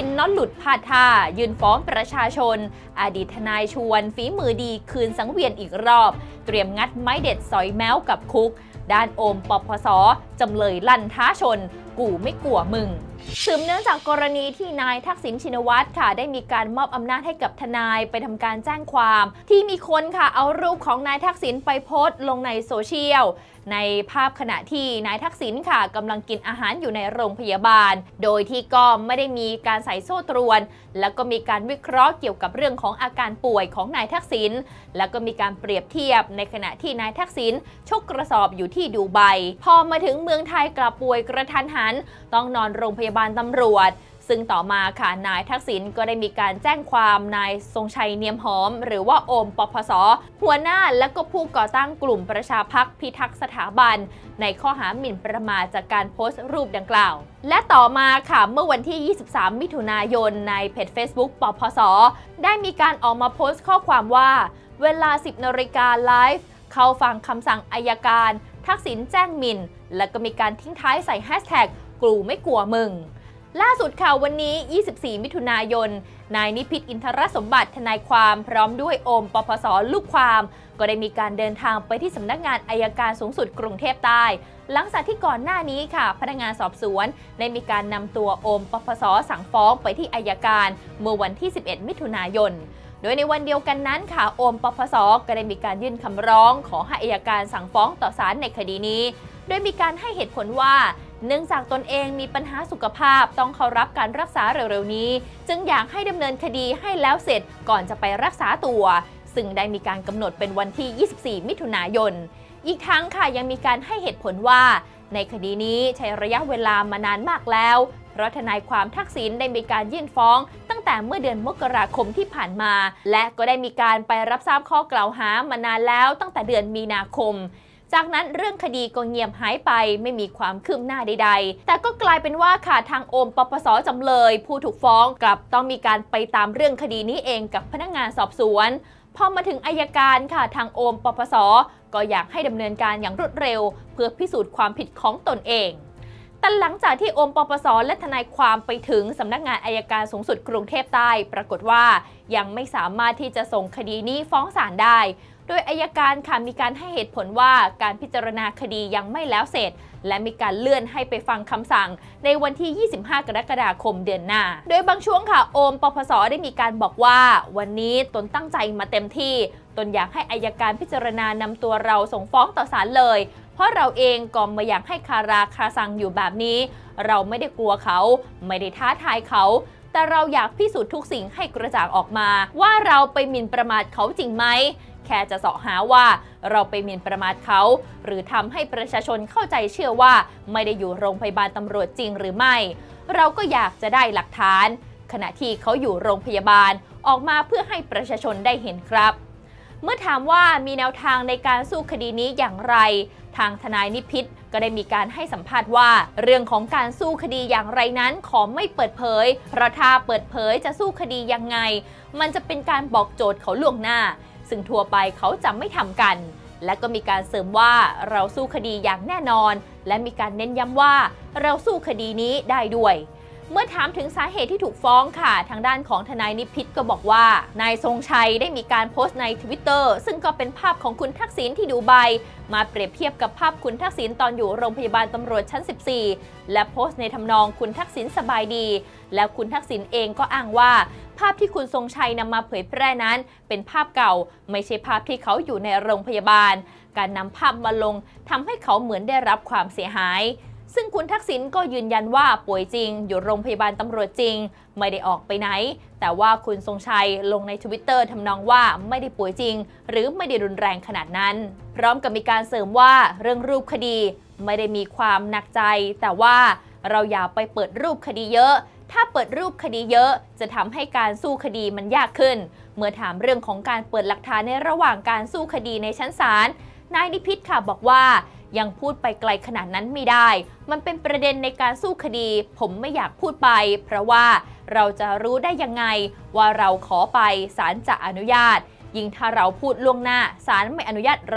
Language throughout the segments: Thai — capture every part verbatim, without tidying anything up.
ษิณน็อตหลุดพลาดท่ายื่นฟ้องประชาชนอดีตทนายชวนฝีมือดีคืนสังเวียนอีกรอบเตรียมงัดไม้เด็ดสอยแม้วกับคุกด้านโอมปปส.จำเลยลั่นท้าชนกูไม่กลัวมึงสืบเนื่องจากกรณีที่นายทักษิณชินวัตรค่ะได้มีการมอบอำนาจให้กับทนายไปทำการแจ้งความที่มีคนค่ะเอารูปของนายทักษิณไปโพสต์ลงในโซเชียลในภาพขณะที่นายทักษิณค่ะกำลังกินอาหารอยู่ในโรงพยาบาลโดยที่ก็ไม่ได้มีการใส่โซ่ตรวนแล้วก็มีการวิเคราะห์เกี่ยวกับเรื่องของอาการป่วยของนายทักษิณแล้วก็มีการเปรียบเทียบในขณะที่นายทักษิณชกกระสอบอยู่ที่ดูไบพอมาถึงเมืองไทยกลับป่วยกระทันหันต้องนอนโรงพยาบาลตำรวจซึ่งต่อมาค่ะนายทักษิณก็ได้มีการแจ้งความนายทรงชัยเนียมหอมหรือว่าโอมปปส.หัวหน้าและก็ผู้ก่อตั้งกลุ่มประชาพรรคพิทักษ์สถาบันในข้อหาหมิ่นประมาทจากการโพสต์รูปดังกล่าวและต่อมาค่ะเมื่อวันที่ยี่สิบสามมิถุนายนในเพจ Facebook ปปส.ได้มีการออกมาโพสต์ข้อความว่าเวลา สิบนาฬิกาไลฟ์เข้าฟังคำสั่งอัยการทักษิณแจ้งหมิ่นและก็มีการทิ้งท้ายใส่แฮชแท็กกูไม่กลัวมึงล่าสุดค่ะวันนี้ยี่สิบสี่มิถุนายนนายนิพิษอินทรสมบัติทนายความพร้อมด้วยโอมปปส.ลูกความก็ได้มีการเดินทางไปที่สำนักงานอัยการสูงสุดกรุงเทพใต้หลังจากที่ก่อนหน้านี้ค่ะพนักงานสอบสวนได้มีการนำตัวโอมปปส.สั่งฟ้องไปที่อัยการเมื่อวันที่สิบเอ็ดมิถุนายนโดยในวันเดียวกันนั้นค่ะโอมปปส.ก็ได้มีการยื่นคำร้องขอให้อัยการสั่งฟ้องต่อศาลในคดีนี้โดยมีการให้เหตุผลว่าเนื่องจากตนเองมีปัญหาสุขภาพต้องเข้ารับการรักษาเร็วๆนี้จึงอยากให้ดำเนินคดีให้แล้วเสร็จก่อนจะไปรักษาตัวซึ่งได้มีการกำหนดเป็นวันที่ยี่สิบสี่มิถุนายนอีกทั้งค่ะยังมีการให้เหตุผลว่าในคดีนี้ใช้ระยะเวลามานานมากแล้วเพราะทนายความทักษิณได้มีการยื่นฟ้องตั้งแต่เมื่อเดือนมกราคมที่ผ่านมาและก็ได้มีการไปรับทราบข้อกล่าวหามานานแล้วตั้งแต่เดือนมีนาคมจากนั้นเรื่องคดีก็เงียบหายไปไม่มีความคืบหน้าใดๆแต่ก็กลายเป็นว่าค่ะทางโอมปปส.จำเลยผู้ถูกฟ้องกลับต้องมีการไปตามเรื่องคดีนี้เองกับพนักงานสอบสวนพอมาถึงอัยการค่ะทางโอมปปส.ก็อยากให้ดำเนินการอย่างรวดเร็วเพื่อพิสูจน์ความผิดของตนเองแต่หลังจากที่โอมปปส.และทนายความไปถึงสำนักงานอัยการสูงสุดกรุงเทพใต้ปรากฏว่ายังไม่สามารถที่จะส่งคดีนี้ฟ้องศาลได้โดยอัยการค่ะมีการให้เหตุผลว่าการพิจารณาคดียังไม่แล้วเสร็จและมีการเลื่อนให้ไปฟังคำสั่งในวันที่ยี่สิบห้ากรกฎาคมเดือนหน้าโดยบางช่วงค่ะโอมปปส.ได้มีการบอกว่าวันนี้ตนตั้งใจมาเต็มที่ตนอยากให้อัยการพิจารณานำตัวเราส่งฟ้องต่อศาลเลยเพราะเราเองก็ไม่อยากให้คาราคาซังอยู่แบบนี้เราไม่ได้กลัวเขาไม่ได้ท้าทายเขาแต่เราอยากพิสูจน์ทุกสิ่งให้กระจ่างออกมาว่าเราไปหมิ่นประมาทเขาจริงไหมแค่จะเสาะหาว่าเราไปหมิ่นประมาทเขาหรือทำให้ประชาชนเข้าใจเชื่อว่าไม่ได้อยู่โรงพยาบาลตำรวจจริงหรือไม่เราก็อยากจะได้หลักฐานขณะที่เขาอยู่โรงพยาบาลออกมาเพื่อให้ประชาชนได้เห็นครับเมื่อถามว่ามีแนวทางในการสู้คดีนี้อย่างไรทางทนายนิพิษก็ได้มีการให้สัมภาษณ์ว่าเรื่องของการสู้คดีอย่างไรนั้นขอไม่เปิดเผยเพราะถ้าเปิดเผยจะสู้คดียังไงมันจะเป็นการบอกโจทย์เขาล่วงหน้าซึ่งทั่วไปเขาจะไม่ทำกันและก็มีการเสริมว่าเราสู้คดีอย่างแน่นอนและมีการเน้นย้ำว่าเราสู้คดีนี้ได้ด้วยเมื่อถามถึงสาเหตุที่ถูกฟ้องค่ะทางด้านของทนายนิพิษก็บอกว่านายทรงชัยได้มีการโพสต์ใน ทวิตเตอร์ ซึ่งก็เป็นภาพของคุณทักษิณที่ดูไบมาเปรียบเทียบกับภาพคุณทักษิณตอนอยู่โรงพยาบาลตำรวจชั้นสิบสี่และโพสต์ในทำนองคุณทักษิณสบายดีแล้วคุณทักษิณเองก็อ้างว่าภาพที่คุณทรงชัยนำมาเผยแพร่นั้นเป็นภาพเก่าไม่ใช่ภาพที่เขาอยู่ในโรงพยาบาลการนำภาพมาลงทำให้เขาเหมือนได้รับความเสียหายซึ่งคุณทักษิณก็ยืนยันว่าป่วยจริงอยู่โรงพยาบาลตำรวจจริงไม่ได้ออกไปไหนแต่ว่าคุณทรงชัยลงใน ทวิตเตอร์ ทำนองว่าไม่ได้ป่วยจริงหรือไม่ได้รุนแรงขนาดนั้นพร้อมกับมีการเสริมว่าเรื่องรูปคดีไม่ได้มีความหนักใจแต่ว่าเราอย่าไปเปิดรูปคดีเยอะถ้าเปิดรูปคดีเยอะจะทำให้การสู้คดีมันยากขึ้นเมื่อถามเรื่องของการเปิดหลักฐานในระหว่างการสู้คดีในชั้นศาลนายนิพิษค่ะบอกว่ายังพูดไปไกลขนาดนั้นไม่ได้มันเป็นประเด็นในการสู้คดีผมไม่อยากพูดไปเพราะว่าเราจะรู้ได้ยังไงว่าเราขอไปศาลจะอนุญาตยิ่งถ้าเราพูดล่วงหน้าศาลไม่อนุญาตหรอก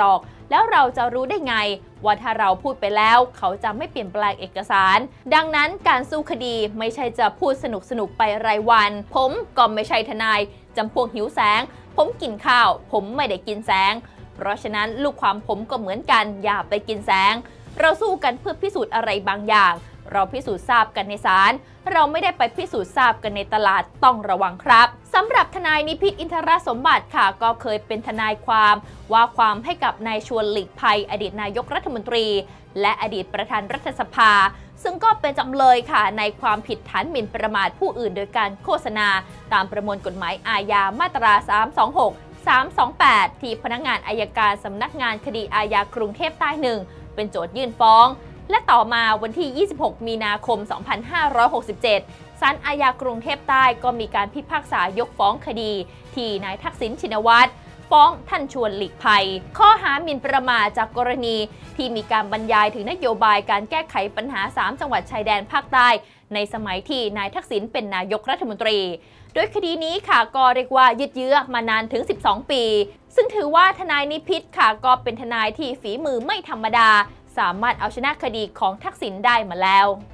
แล้วเราจะรู้ได้ไงว่าถ้าเราพูดไปแล้วเขาจะไม่เปลี่ยนแปลงเอกสารดังนั้นการสู้คดีไม่ใช่จะพูดสนุกสนุกไปรายวันผมก็ไม่ใช่ทนายจำพวกหิวแสงผมกินข้าวผมไม่ได้กินแสงเพราะฉะนั้นลูกความผมก็เหมือนกันอย่าไปกินแสงเราสู้กันเพื่อพิสูจน์อะไรบางอย่างเราพิสูจน์ทราบกันในศาลเราไม่ได้ไปพิสูจน์ทราบกันในตลาดต้องระวังครับสำหรับทนายนิพิษอินทรสมบัติค่ะก็เคยเป็นทนายความว่าความให้กับนายชวนหลีกภัยอดีตนายกรัฐมนตรีและอดีตประธานรัฐสภาซึ่งก็เป็นจำเลยค่ะในความผิดฐานหมิ่นประมาทผู้อื่นโดยการโฆษณาตามประมวลกฎหมายอาญามาตราสามสองหก สามสองแปดที่พนักงานอัยการสำนักงานคดีอาญากรุงเทพใต้หนึ่งเป็นโจทยื่นฟ้องและต่อมาวันที่ ยี่สิบหก มีนาคม สองพันห้าร้อยหกสิบเจ็ด ศาลอาญากรุงเทพใต้ก็มีการพิพากษายกฟ้องคดีที่นายทักษิณชินวัตรฟ้องท่านชวนหลีกภัยข้อหาหมิ่นประมาทจากกรณีที่มีการบรรยายถึงนโยบายการแก้ไขปัญหาสามจังหวัดชายแดนภาคใต้ในสมัยที่นายทักษิณเป็นนายกรัฐมนตรีโดยคดีนี้ค่ะก็เรียกว่ายืดเยื้อมานานถึงสิบสองปีซึ่งถือว่าทนายนิพิษค่ะก็เป็นทนายที่ฝีมือไม่ธรรมดาสามารถเอาชนะคดีของทักษิณได้มาแล้ว